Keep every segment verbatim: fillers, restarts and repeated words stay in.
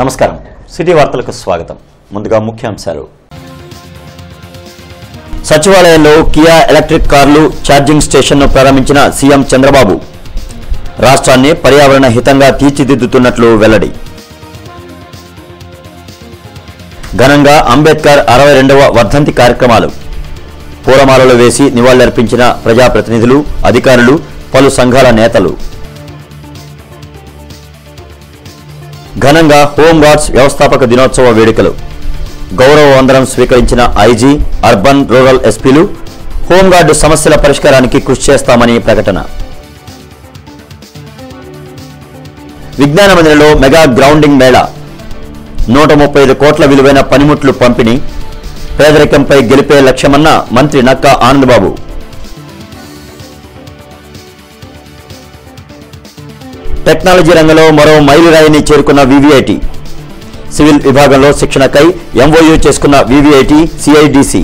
నమస్కారం సిటీ వార్తలకు స్వాగతం ముందుగా ముఖ్యాంశాలు సచివాలయంలో కియా ఎలక్ట్రిక్ కార్లు ఛార్జింగ్ స్టేషన్ను ప్రారంభించిన సీఎం చంద్రబాబు రాష్ట్రాన్ని పర్యావరణ హితంగా తీర్చిదిద్దుతున్నట్లు వెల్లడి ఘనంగా అంబేద్కర్ అరవై రెండవ వర్ధంతి కార్యక్రమాలు పూలమాలలు వేసి నివాళులర్పించిన ప్రజాప్రతినిధులు అధికారులు పలు సంఘాల నేతలు ఘనంగా హోంగార్డ్స్ వ్యవస్థాపక దినోత్సవ వేడుకలు గౌరవ వందనం స్వీకరించిన ఐజీ అర్బన్ రూరల్ ఎస్పీలు హోంగార్డు సమస్యల పరిష్కారానికి కృషి చేస్తామని ప్రకటన విజ్ఞాన మందిరంలో మెగా గ్రౌండింగ్ మేళా నూట ముప్పై ఐదు కోట్ల విలువైన పనిముట్లు పంపిణీ పేదరికంపై గెలిపే లక్ష్యమన్న మంత్రి నక్కా ఆనందబాబు టెక్నాలజీ రంగంలో మరో మైలురాయిని చేరుకున్న వీవీఐటీ సివిల్ విభాగంలో శిక్షణకై ఎంఓయూ చేసుకున్న వీవీఐటీ సిఐడిసి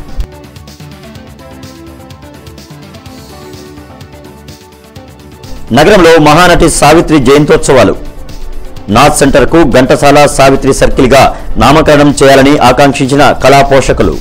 నగరంలో మహానటి సావిత్రి జయంతోత్సవాలు నాథ్ సెంటర్కు ఘంటసాల సావిత్రి సర్కిల్గా నామకరణం చేయాలని ఆకాంక్షించిన కళా పోషకులు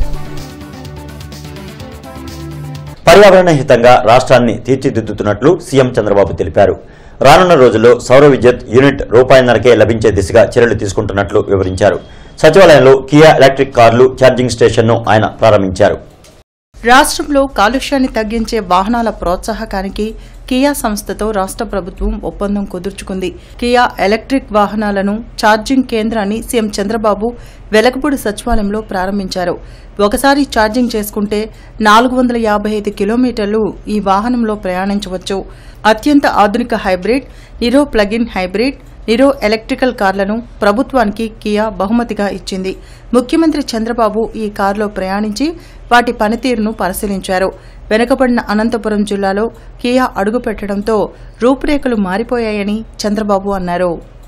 పర్యావరణ హితంగా రాష్ట్రాన్ని తీర్చిదిద్దుతున్నట్లు సీఎం చంద్రబాబు తెలిపారు. రానున్న రోజుల్లో సౌర విద్యుత్ యూనిట్ రూపాయిన్నరకే లభించే దిశగా చర్యలు తీసుకుంటున్నట్లు వివరించారు. సచివాలయంలో కియా ఎలక్ట్రిక్ కార్లు ఛార్జింగ్ స్టేషన్ను ఆయన ప్రారంభించారు. రాష్ట్రంలో కాలుష్యాన్ని తగ్గించే వాహనాల ప్రోత్సాహకానికి కియా సంస్థతో రాష్ట్ర ప్రభుత్వం ఒప్పందం కుదుర్చుకుంది. కియా ఎలక్ట్రిక్ వాహనాలను ఛార్జింగ్ కేంద్రాన్ని సీఎం చంద్రబాబు వెలగపూడి సచివాలయంలో ప్రారంభించారు. ఒకసారి ఛార్జింగ్ చేసుకుంటే నాలుగు వందల యాభై ఐదు కిలోమీటర్లు ఈ వాహనంలో ప్రయాణించవచ్చు. అత్యంత ఆధునిక hybrid, Niro plug-in hybrid, Niro electrical కార్లను ప్రభుత్వానికి కియా బహుమతిగా ఇచ్చింది. ముఖ్యమంత్రి చంద్రబాబు ఈ కారులో ప్రయాణించి వాటి పనితీరును పరిశీలించారు. వెనుకబడిన అనంతపురం జిల్లాలో కియా అడుగుపెట్టడంతో రూపురేఖలు మారిపోయాయని చంద్రబాబు అన్నారు.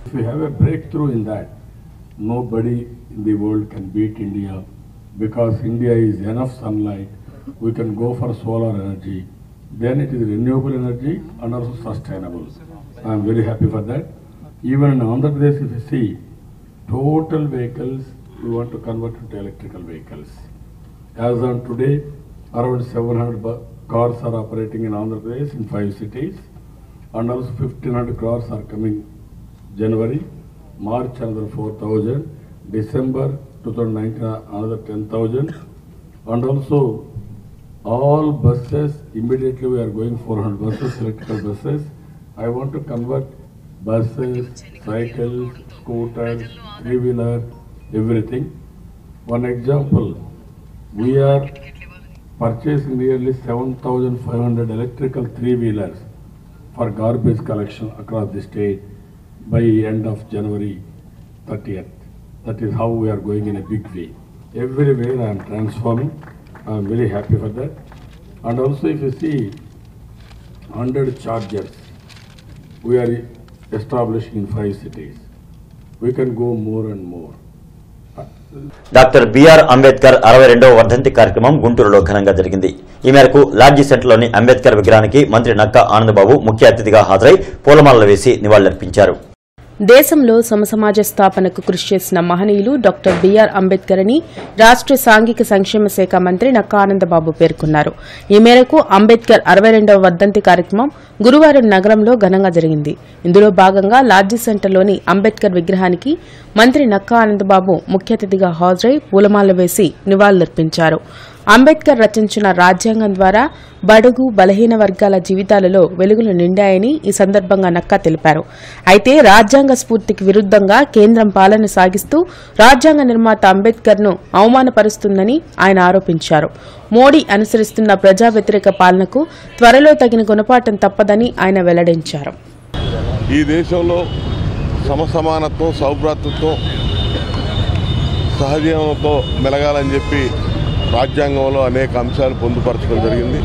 Because India is enough sunlight, we can go for solar energy. Then it is renewable energy and also sustainable. I am very happy for that. Even in Andhra Pradesh, if you see, total vehicles, we want to convert into electrical vehicles. As on today, around seven hundred cars are operating in Andhra Pradesh in five cities, and also fifteen hundred cars are coming January, March another four thousand, December twenty nineteen another ten thousand, and also all buses immediately we are going four hundred buses, electrical buses. I want to convert buses, cycles, scooters, three wheeler, everything. One example, we are purchasing nearly seven thousand five hundred electrical three wheelers for garbage collection across the state by end of January thirtieth. That is how we are going in a big way. Everywhere I am transforming. I am very happy for that. And also if you see one hundred chargers, we are establishing in five cities. We can go more and more. Doctor BR Ambedkar అరవై రెండవ వర్ధంతి కార్యక్రమం గుంటూరులో ఘనంగా జరిగింది. ఈ మేరకు lodge సెంటర్లోని అంబేద్కర్ విగ్రహానికి మంత్రి నక్కా ఆనందబాబు ముఖ్య అతిథిగా హాజరై పూలమాలలు వేసి నివాళులర్పించారు. దేశంలో సమసమాజ స్థాపనకు కృషి చేసిన మహనీయులు డాక్టర్ బిఆర్ అంబేద్కర్ అని రాష్ట్ర సాంఘిక సంక్షేమ శాఖ మంత్రి నక్కా ఆనందబాబు పేర్కొన్నారు. ఈ మేరకు అంబేద్కర్ అరవై రెండవ వర్ధంతి కార్యక్రమం గురువారం నగరంలో ఘనంగా జరిగింది. ఇందులో భాగంగా లాడ్జీ సెంటర్లోని అంబేద్కర్ విగ్రహానికి మంత్రి నక్కా ఆనందబాబు ముఖ్య అతిథిగా హాజరై పూలమాలలు వేసి నివాళులర్పించారు. అంబేద్కర్ రచించిన రాజ్యాంగం ద్వారా బడుగు బలహీన వర్గాల జీవితాలలో వెలుగులు నిండాయని ఈ సందర్భంగా నక్కా తెలిపారు. అయితే రాజ్యాంగ స్ఫూర్తికి విరుద్దంగా కేంద్రం పాలన సాగిస్తూ రాజ్యాంగ నిర్మాత అంబేద్కర్ ను అవమానపరుస్తుందని ఆయన ఆరోపించారు. మోడీ అనుసరిస్తున్న ప్రజా వ్యతిరేక పాలనకు త్వరలో తగిన గుణపాఠం తప్పదని ఆయన వెల్లడించారు. ఈ దేశంలో సమసమానత్వం, సౌభ్రాతృత్వం, సహజీవనంతో మెలగాలని చెప్పి రాజ్యాంగంలో అనేక అంశాలు పొందుపరచడం జరిగింది.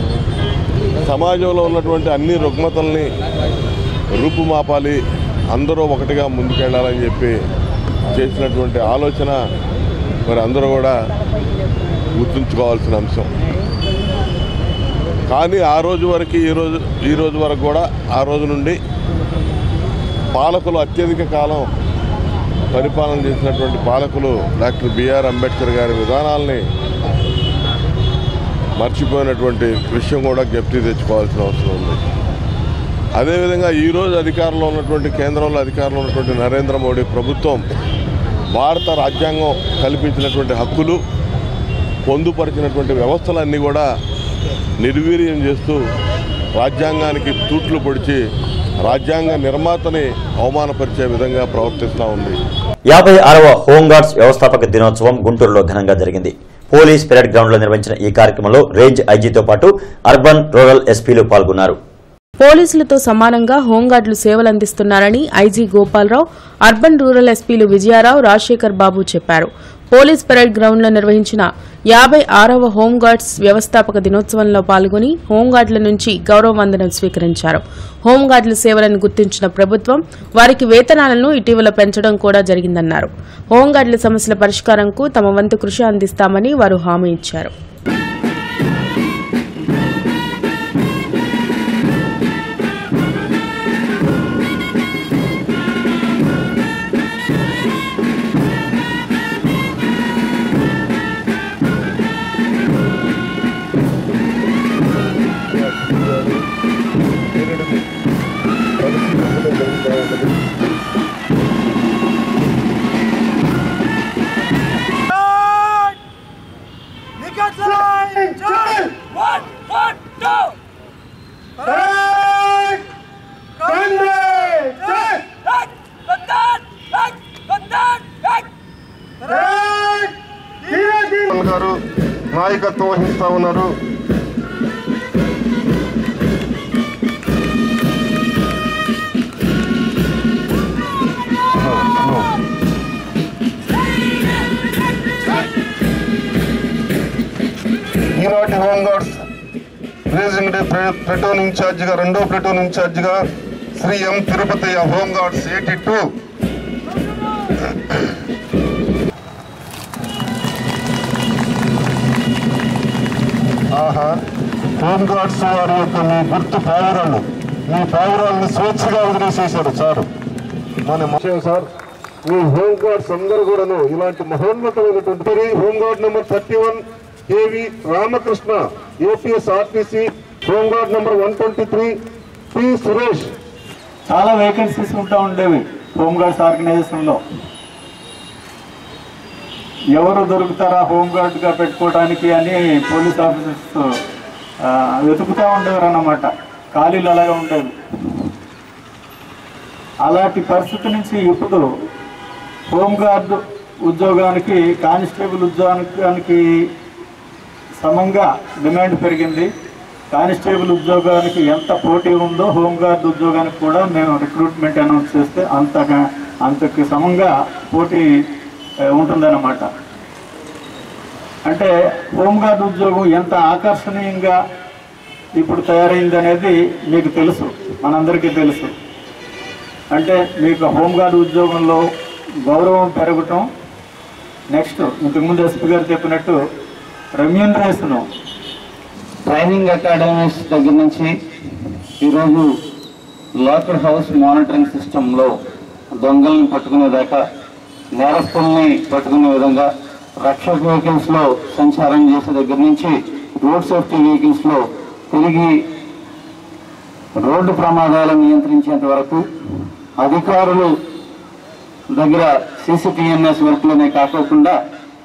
సమాజంలో ఉన్నటువంటి అన్ని రుగ్మతల్ని రూపుమాపాలి, అందరూ ఒకటిగా ముందుకెళ్లాలని చెప్పి చేసినటువంటి ఆలోచన మరి అందరూ కూడా గుర్తుంచుకోవాల్సిన అంశం. కానీ ఆ రోజు వరకు ఈ రోజు ఈ రోజు వరకు కూడా ఆ రోజు నుండి పాలకులు అత్యధిక కాలం పరిపాలన చేసినటువంటి పాలకులు డాక్టర్ బిఆర్ అంబేద్కర్ గారి విధానాల్ని మర్చిపోయినటువంటి విషయం కూడా జ్ఞప్తి తెచ్చుకోవాల్సిన అవసరం ఉంది. అదేవిధంగా ఈరోజు అధికారంలో ఉన్నటువంటి కేంద్రంలో అధికారంలో ఉన్నటువంటి నరేంద్ర మోడీ ప్రభుత్వం భారత రాజ్యాంగం కల్పించినటువంటి హక్కులు పొందుపరిచినటువంటి వ్యవస్థలన్నీ కూడా నిర్వీర్యం చేస్తూ రాజ్యాంగానికి తూట్లు పొడిచి రాజ్యాంగ నిర్మాతని అవమానపరిచే విధంగా ప్రవర్తిస్తూ ఉంది. యాభై ఆరవ హోంగార్డ్స్ వ్యవస్థాపక దినోత్సవం గుంటూరులో ఘనంగా జరిగింది. పోలీస్ పెరేడ్ గ్రౌండ్ లో నిర్వహించిన ఈ కార్యక్రమంలో రేంజ్ ఐజీతో పాటు అర్బన్ రూరల్ ఎస్పీలు పాల్గొన్నారు. పోలీసులతో సమానంగా హోంగార్డులు సేవలందిస్తున్నారని ఐజీ గోపాలరావు, అర్బన్ రూరల్ ఎస్పీలు విజయారావు, రాజశేఖర్ బాబు చెప్పారు. పోలీస్ పెరేడ్ గ్రౌండ్ లో నిర్వహించిన యాభై ఆరవ హోంగార్డ్స్ వ్యవస్థాపక దినోత్సవంలో పాల్గొని హోంగార్డుల నుంచి గౌరవ వందనం స్వీకరించారు. హోంగార్డుల సేవలను గుర్తించిన ప్రభుత్వం వారికి వేతనాలను ఇటీవల పెంచడం కూడా జరిగిందన్నారు. హోంగార్డుల సమస్యల పరిష్కారంకు తమ వంతు కృషి అందిస్తామని వారు హామీ ఇచ్చారు. నాయకత్వం వహిస్తా ఉన్నారు. ఈనాటి హోంగార్డ్స్ రేజింగ్ డే ప్లటూన్ ఇన్ఛార్జిగా రెండో ప్లటూన్ ఇన్ఛార్జిగా Shri M Tirupati home guards eighty two ఆహా హోంగార్డ్స్ వారి యొక్క మీ గుర్తు పావురాలు మీ పావురాలను స్వేచ్ఛగా వదిలేసేశారు సార్. మన విషయం సార్, మీ హోంగార్డ్స్ అందరూ కూడాను ఇలాంటి మహోన్నతమైనటువంటి home guard number thirty one KV Ramakrishna APS RTC, home guard number one twenty three P Suresh. చాలా వేకెన్సీస్ ఉంటా ఉండేవి హోంగార్డ్స్ ఆర్గనైజేషన్లో. ఎవరు దొరుకుతారా హోంగార్డ్గా పెట్టుకోవడానికి అని పోలీస్ ఆఫీసర్స్ వెతుకుతూ ఉండేవారు అన్నమాట. ఖాళీలు అలాగే ఉండేవి. అలాంటి పరిస్థితి నుంచి ఇప్పుడు హోంగార్డు ఉద్యోగానికి కానిస్టేబుల్ ఉద్యోగానికి సమంగా డిమాండ్ పెరిగింది. కానిస్టేబుల్ ఉద్యోగానికి ఎంత పోటీ ఉందో హోంగార్డు ఉద్యోగానికి కూడా మేము రిక్రూట్మెంట్ అనౌన్స్ చేస్తే అంతగా అంతకి సమంగా పోటీ ఉంటుందన్నమాట. అంటే హోంగార్డు ఉద్యోగం ఎంత ఆకర్షణీయంగా ఇప్పుడు తయారైంది అనేది మీకు తెలుసు, మనందరికీ తెలుసు. అంటే మీకు హోంగార్డు ఉద్యోగంలో గౌరవం పెరగటం, నెక్స్ట్ ఇంతకుముందు ఎస్పీ గారు చెప్పినట్టు రెమ్యూనరేషను, ట్రైనింగ్ అకాడమీస్ దగ్గర నుంచి ఈరోజు లాకర్ హౌస్ మానిటరింగ్ సిస్టంలో దొంగల్ని పట్టుకునేదాకా, నేరస్తుల్ని పట్టుకునే విధంగా, రక్షక వెహికల్స్లో సంచారం చేసే దగ్గర నుంచి రోడ్ సేఫ్టీ వెహికల్స్లో తిరిగి రోడ్డు ప్రమాదాలను నియంత్రించేంత వరకు అధికారులు దగ్గర సీసీటీఎన్ఎస్ వర్క్లోనే కాకోకుండా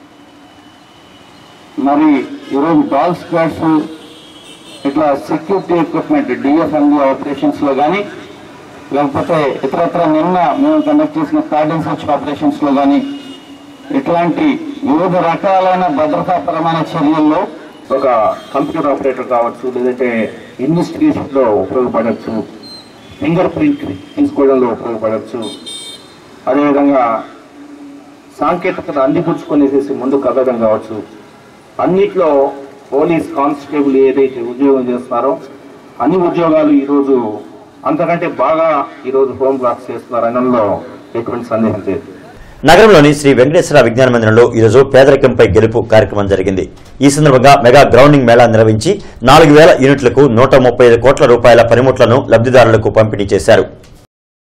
మరి ఈరోజు డాగ్ స్క్వాడ్స్ ఇట్లా సెక్యూరిటీ ఎక్విప్మెంట్ డిఎఫ్ఎండి ఆపరేషన్స్లో కానీ, లేకపోతే ఇతరత్ర నిన్న మేము కండక్ట్ చేసిన కార్డన్ సర్చ్ ఆపరేషన్స్లో కానీ ఇట్లాంటి వివిధ రకాలైన భద్రతాపరమైన చర్యల్లో ఒక కంప్యూటర్ ఆపరేటర్ కావచ్చు, లేదంటే ఇన్వెస్టిగేషన్లో ఉపయోగపడవచ్చు, ఫింగర్ ప్రింట్ తీసుకోవడంలో ఉపయోగపడవచ్చు, అదేవిధంగా సాంకేతికత అందిపుచ్చుకొనేసేసి ముందు కదడం కావచ్చు. అన్నిట్లో పోలీస్ కానిస్టేబుల్ ఏదైతే ఉద్యోగం చేస్తున్నారో అన్ని ఉద్యోగాలు ఈరోజు అంతకంటే బాగా ఈరోజు హోమ్ గార్డ్స్ చేస్తున్నారు అనడంలో ఎటువంటి సందేహం లేదు. నగరంలోని శ్రీ వెంకటేశ్వర విజ్ఞాన మందిరంలో ఈరోజు పేదరికంపై గెలుపు కార్యక్రమం జరిగింది. ఈ సందర్భంగా మెగా గ్రౌండింగ్ మేళా నిర్వహించి నాలుగు వేల యూనిట్లకు నూట ముప్పై ఐదు కోట్ల రూపాయల పనిముట్లను లబ్దిదారులకు పంపిణీ చేశారు.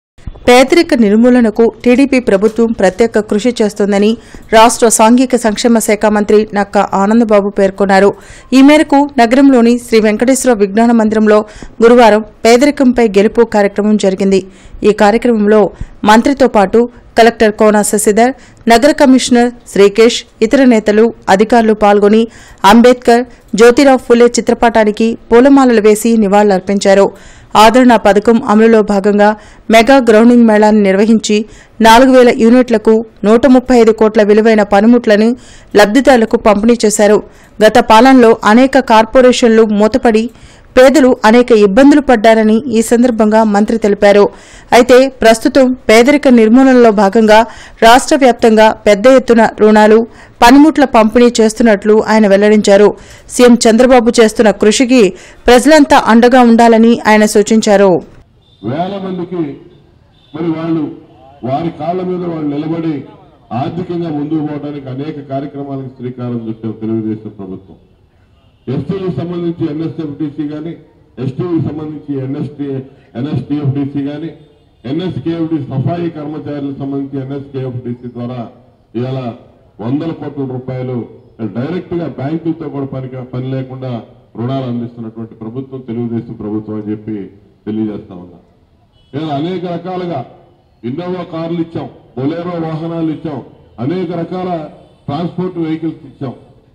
పేదరిక నిర్మూలనకు టీడీపీ ప్రభుత్వం ప్రత్యేక కృషి చేస్తోందని రాష్ట్ర సాంఘిక సంక్షేమ శాఖ మంత్రి నక్కా ఆనందబాబు పేర్కొన్నారు. ఈ మేరకు నగరంలోని శ్రీ వెంకటేశ్వర విజ్ఞాన మందిరంలో గురువారం పేదరికంపై గెలుపు కార్యక్రమం జరిగింది. ఈ కార్యక్రమంలో మంత్రితో పాటు కలెక్టర్ కోన శశిధర్, నగర కమిషనర్ శ్రీకేష్, ఇతర నేతలు, అధికారులు పాల్గొని అంబేద్కర్, జ్యోతిరావు ఫులే చిత్రపటానికి పూలమాలలు వేసి నివాళులర్పించారు. ఆదరణ పథకం అమలులో భాగంగా మెగా గ్రౌండింగ్ మేళాను నిర్వహించి నాలుగు వేల యూనిట్లకు నూట ముప్పై ఐదు కోట్ల విలువైన పనిముట్లను లబ్దిదారులకు పంపిణీ చేశారు. గత పాలనలో అనేక కార్పొరేషన్లు మూతపడి పేదలు అనేక ఇబ్బందులు పడ్డారని ఈ సందర్భంగా మంత్రి తెలిపారు. అయితే ప్రస్తుతం పేదరిక నిర్మూలనలో భాగంగా రాష్ట్ర వ్యాప్తంగా పెద్ద ఎత్తున రుణాలు, పనిముట్ల పంపిణీ చేస్తున్నట్లు ఆయన వెల్లడించారు. సీఎం చంద్రబాబు చేస్తున్న కృషికి ప్రజలంతా అండగా ఉండాలని ఆయన సూచించారు. వేల మందికి మరి వాళ్ళు వారి కాళ్ల మీద వాళ్ళు నిలబడి ఆర్థికంగా ముందుకు పోవడానికి అనేక కార్యక్రమాలకు శ్రీకారం చుట్టారు తెలుగుదేశం ప్రభుత్వం. ఎస్టీలకు సంబంధించి ఎన్ఎస్ఎఫ్డిసి కానీ, ఎస్టీకి సంబంధించి ఎన్ఎస్టీ ఎన్ఎస్టీఎఫ్డిసి కానీ, ఎన్ఎస్కేఎఫ్డి సఫాయి కర్మచారులకు సంబంధించి ఎన్ఎస్కేఎఫ్డిసి ద్వారా ఇవాళ వందల కోట్ల రూపాయలు డైరెక్ట్ గా బ్యాంకులతో కూడా పని పని లేకుండా రుణాలు అందిస్తున్నటువంటి ప్రభుత్వం తెలుగుదేశం ప్రభుత్వం అని చెప్పి తెలియజేస్తా ఉన్నా. ఇలా అనేక రకాలుగా ఇన్నోవా కార్లు ఇచ్చాం, బొలేరో వాహనాలు ఇచ్చాం, అనేక రకాల ట్రాన్స్పోర్ట్ వెహికల్స్ ఇచ్చాం.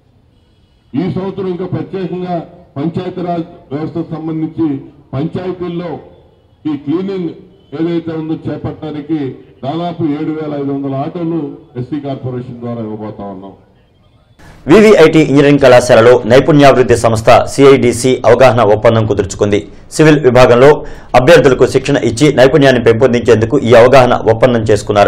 ఈ సంవత్సరం ఇంకా ప్రత్యేకంగా పంచాయతీరాజ్ వ్యవస్థకు సంబంధించి పంచాయతీల్లో ఈ క్లీనింగ్ ఏదైతే ఉందో చేపట్టడానికి దాదాపు ఏడు వేల ఐదు వందల ఆటోలు ఎస్సీ కార్పొరేషన్ ద్వారా ఇవ్వబోతా ఉన్నాం. వివిఐటి ఇంజనీరింగ్ కళాశాలలో నైపుణ్యాభివృద్ధి సంస్థ సిఐడిసి అవగాహన ఒప్పందం కుదుర్చుకుంది. సివిల్ విభాగంలో అభ్యర్థులకు శిక్షణ ఇచ్చి నైపుణ్యాన్ని పెంపొందించేందుకు ఈ అవగాహన ఒప్పందం చేసుకున్నారు.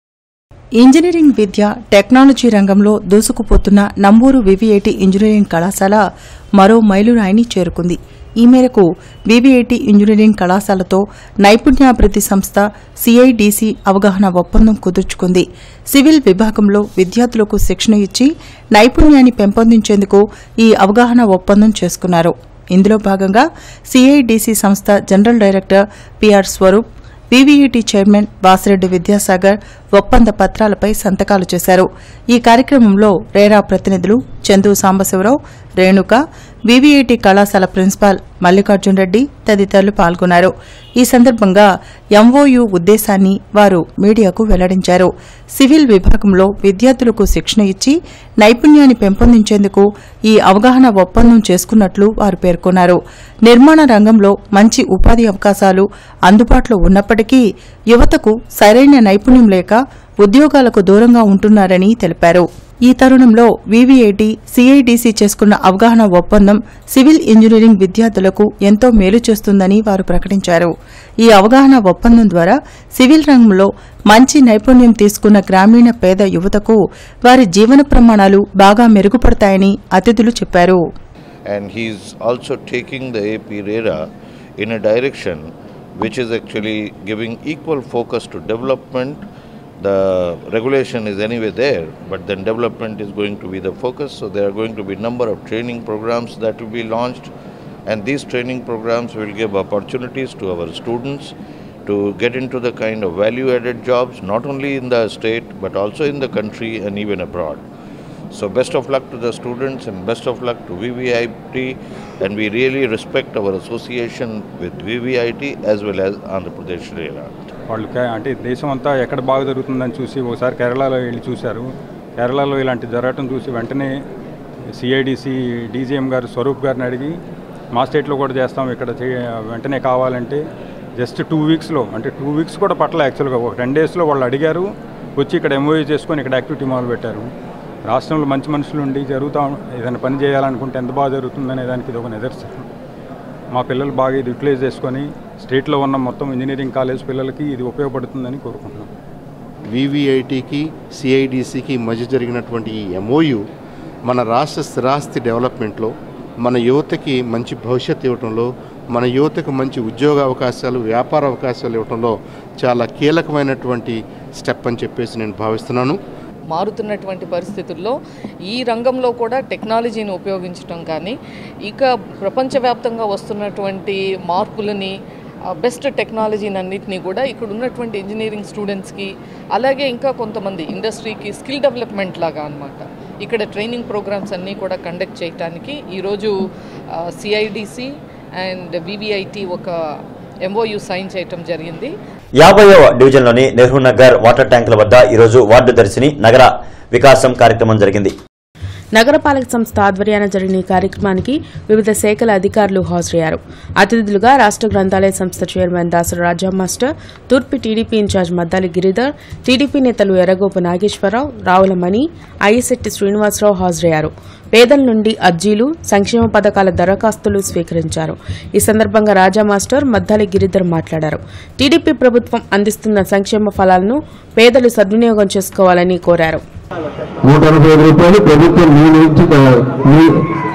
ఇంజనీరింగ్ విద్య, టెక్నాలజీ రంగంలో దూసుకుపోతున్న నంబూరు వివిఐటి ఇంజనీరింగ్ కళాశాల మరో మైలురాయిని చేరుకుంది. ఈ మేరకు వివిఐటి ఇంజనీరింగ్ కళాశాలతో నైపుణ్యాభివృద్ధి సంస్థ సిఐడిసి అవగాహన ఒప్పందం కుదుర్చుకుంది. సివిల్ విభాగంలో విద్యార్థులకు శిక్షణ ఇచ్చి నైపుణ్యాన్ని పెంపొందించేందుకు ఈ అవగాహన ఒప్పందం చేసుకున్నారు. ఇందులో భాగంగా సిఐడిసి సంస్థ general director PR Swaroop, VVIT chairman Vasireddy Vidyasagar ఒప్పంద పత్రాలపై సంతకాలు చేశారు. ఈ కార్యక్రమంలో రేరా ప్రతినిధులు చందు సాంబశివరావు, రేణుక, వివిఐటి కళాశాల ప్రిన్సిపాల్ మల్లికార్జున్ రెడ్డి తదితరులు పాల్గొన్నారు. ఈ సందర్భంగా ఎంఓయూ ఉద్దేశాన్ని వారు మీడియాకు వెల్లడించారు. సివిల్ విభాగంలో విద్యార్థులకు శిక్షణ ఇచ్చి నైపుణ్యాన్ని పెంపొందించేందుకు ఈ అవగాహన ఒప్పందం చేసుకున్నట్లు వారు పేర్కొన్నారు. నిర్మాణ రంగంలో మంచి ఉపాధి అవకాశాలు అందుబాటులో ఉన్నప్పటికీ యువతకు సరైన నైపుణ్యం లేక ఉద్యోగాలకు దూరంగా ఉంటున్నారని తెలిపారు. ఈ తరుణంలో వివిఐటి సిఐడిసి చేసుకున్న అవగాహన ఒప్పందం సివిల్ ఇంజనీరింగ్ విద్యార్థులకు ఎంతో మేలు చేస్తుందని వారు ప్రకటించారు. ఈ అవగాహన ఒప్పందం ద్వారా సివిల్ రంగంలో మంచి నైపుణ్యం తీసుకున్న గ్రామీణ పేద యువతకు వారి జీవన ప్రమాణాలు బాగా మెరుగుపడతాయని అతిథులు చెప్పారు. And he is also taking the A P RERA in a direction which is actually giving equal focus to development. The regulation is anyway there, but then development is going to be the focus. So there are going to be number of training programs that will be launched, and these training programs will give opportunities to our students to get into the kind of value-added jobs, not only in the state but also in the country and even abroad. So best of luck to the students and best of luck to V V I T, and we really respect our association with V V I T as well as Andhra Pradesh RERA. వాళ్ళు అంటే దేశం అంతా ఎక్కడ బాగా జరుగుతుందని చూసి ఒకసారి కేరళలో వెళ్ళి చూశారు. కేరళలో ఇలాంటి జరగటం చూసి వెంటనే సిఐడిసి డీజీఎం గారు స్వరూప్ గారిని అడిగి మా స్టేట్లో కూడా చేస్తాం, ఇక్కడ వెంటనే కావాలంటే జస్ట్ టూ వీక్స్లో అంటే టూ వీక్స్ కూడా పట్ల యాక్చువల్గా ఒక టెన్ డేస్లో వాళ్ళు అడిగారు, వచ్చి ఇక్కడ ఎంఓయూ చేసుకొని ఇక్కడ యాక్టివిటీ మొదలు పెట్టారు. రాష్ట్రంలో మంచి మనుషులు ఉండి జరుగుతూ ఏదైనా పని చేయాలనుకుంటే ఎంత బాగా జరుగుతుందనే దానికి ఇది ఒక నిదర్శనం. మా పిల్లలు బాగా ఇది యూటిలైజ్ చేసుకొని స్టేట్లో ఉన్న మొత్తం ఇంజనీరింగ్ కాలేజ్ పిల్లలకి ఇది ఉపయోగపడుతుందని కోరుకుంటున్నాం. వివిఐటికి సిఐడిసికి మధ్య జరిగినటువంటి ఈ ఎంఓయూ మన రాష్ట్ర స్థిరాస్తి డెవలప్మెంట్లో, మన యువతకి మంచి భవిష్యత్తు ఇవ్వడంలో, మన యువతకు మంచి ఉద్యోగ అవకాశాలు, వ్యాపార అవకాశాలు ఇవ్వడంలో చాలా కీలకమైనటువంటి స్టెప్ అని చెప్పేసి నేను భావిస్తున్నాను. మారుతున్నటువంటి పరిస్థితుల్లో ఈ రంగంలో కూడా టెక్నాలజీని ఉపయోగించడం కానీ, ఇక ప్రపంచవ్యాప్తంగా వస్తున్నటువంటి మార్పులని బెస్ట్ టెక్నాలజీని అన్నింటినీ కూడా ఇక్కడ ఉన్నటువంటి ఇంజనీరింగ్ స్టూడెంట్స్కి అలాగే ఇంకా కొంతమంది ఇండస్ట్రీకి స్కిల్ డెవలప్మెంట్ లాగా అనమాట ఇక్కడ ట్రైనింగ్ ప్రోగ్రామ్స్ అన్నీ కూడా కండక్ట్ చేయడానికి ఈరోజు సిఐడిసి అండ్ వివిఐటి ఒక ఎంఓయూ సైన్ చేయటం జరిగింది. యాభైవ డివిజన్లోని నెహ్రూ నగర్ వాటర్ ట్యాంకుల వద్ద ఈరోజు వార్డు దర్శిని నగర వికాసం కార్యక్రమం జరిగింది. నగరపాలక సంస్థ ఆధ్వర్యాన జరిగిన ఈ కార్యక్రమానికి వివిధ శాఖల అధికారులు హాజరయ్యారు. అతిథులుగా రాష్ట్ర గ్రంథాలయ సంస్థ చైర్మన్ దాసరి రాజా మాస్టర్, తూర్పు TDP incharge Maddali Giridhar, TDP నేతలు ఎర్రగోపు నాగేశ్వరరావు, రావుల మణి, అయ్యశెట్టి శ్రీనివాసరావు హాజరయ్యారు. పేదల నుండి అర్జీలు, సంక్షేమ పథకాల దరఖాస్తులు స్వీకరించారు. ఈ సందర్భంగా రాజా మాస్టర్, మద్దాలి గిరిధర్ మాట్లాడారు. టీడీపీ ప్రభుత్వం అందిస్తున్న సంక్షేమ ఫలాలను పేదలు సద్వినియోగం చేసుకోవాలని కోరారు. నూట ఎనభై ఐదు రూపాయలు ప్రభుత్వం మీ నుంచి మీ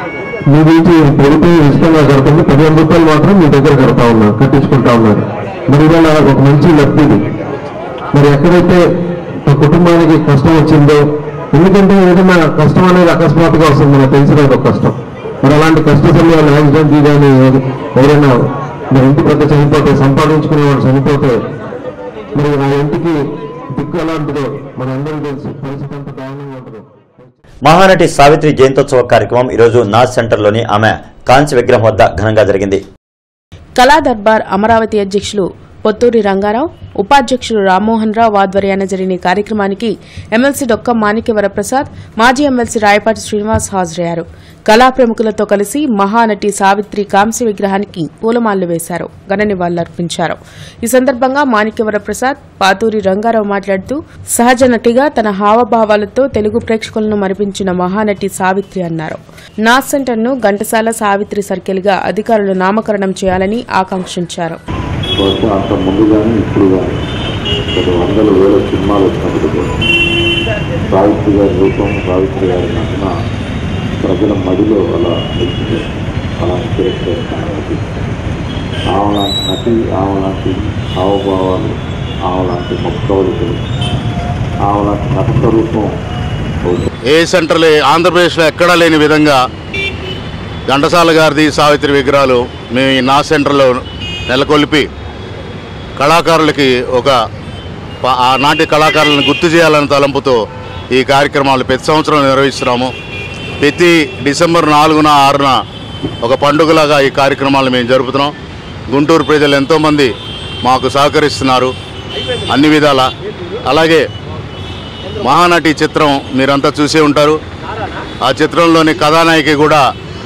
నుంచి ప్రభుత్వం ఇష్టంగా కడుతుంది. పదిహేను రూపాయలు మాత్రం మీ దగ్గర కడతా ఉన్నారు, కట్టించుకుంటా ఉన్నారు. మరి ఇవాళ ఒక మంచి లబ్ధిది. మరి ఎక్కడైతే ఒక కుటుంబానికి కష్టం వచ్చిందో, ఎందుకంటే ఏదైనా కష్టం అనేది అకస్మాత్తుగా వస్తుంది, మనకు తెలిసినది ఒక కష్టం. మరి అలాంటి కష్ట సమయాలు యాక్సిడెంట్ కానీ ఎవరైనా మరి ఇంటి పెద్ద చనిపోతే, సంపాదించుకునే వాళ్ళు చనిపోతే మరి ఆ ఇంటికి దిక్కు ఎలాంటిదో మన అందరికీ తెలుసు. పరిస్థితి అంత దారుణంగా ఉంటుంది. మహానటి సావిత్రి జయంతోత్సవ కార్యక్రమం ఈరోజు నాజ్ సెంటర్లోని ఆమె కాంస్య విగ్రహం వద్ద ఘనంగా జరిగింది. కళా దర్బార్ అమరావతి అధ్యక్షులు పొత్తూరి రంగారావు, ఉపాధ్యక్షులు రామ్మోహన్ రావు ఆధ్వర్యాన జరిగిన ఈ కార్యక్రమానికి ఎమ్మెల్సీ డొక్క మాణిక్య వరప్రసాద్, మాజీ ఎమ్మెల్సీ రాయపాటి శ్రీనివాస్ హాజరయ్యారు. కళా ప్రముఖులతో కలిసి మహానటి సావిత్రి కాంస్య విగ్రహానికి పూలమాలలు వేశారు, ఘన నివాళులర్పించారు. ఈ సందర్భంగా మాణిక్య వరప్రసాద్, పాతూరి రంగారావు మాట్లాడుతూ సహజ నటిగా తన హావభావాలతో తెలుగు ప్రేక్షకులను మరిపించిన మహానటి సావిత్రి అన్నారు. నాస్ సెంటర్ను ఘంటసాల సావిత్రి సర్కిల్ గా అధికారులు నామకరణం చేయాలని ఆకాంక్షించారు. అంత ముందు కానీ ఇప్పుడు కానీ కొన్ని వందల వేల సినిమాలు వచ్చినప్పుడు కూడా సావిత్రి గారి రూపం, సావిత్రి గారి నటన ప్రజల మదిలో అలా నిలిచింది. అలాంటి నటి, ఆమెలాంటి నటి, ఆమెలాంటి హావభావాలు, ఆమెలాంటి ముఖకవలికలు, ఆమెలాంటి నట స్వరూపం ఏ సెంటర్లో ఆంధ్రప్రదేశ్లో ఎక్కడా లేని విధంగా ఘంటసాల గారిది సావిత్రి విగ్రహాలు మేము ఈ నా సెంటర్లో నెలకొల్పి కళాకారులకి ఒక ఆనాటి కళాకారులను గుర్తు చేయాలనే తలంపుతో ఈ కార్యక్రమాలు ప్రతి సంవత్సరం నిర్వహిస్తున్నాము. ప్రతి డిసెంబర్ నాలుగున ఆరున ఒక పండుగలాగా ఈ కార్యక్రమాలు మేము జరుపుతున్నాం. గుంటూరు ప్రజలు ఎంతోమంది మాకు సహకరిస్తున్నారు అన్ని విధాల. అలాగే మహానటి చిత్రం మీరంతా చూసే ఉంటారు. ఆ చిత్రంలోని కథానాయకి కూడా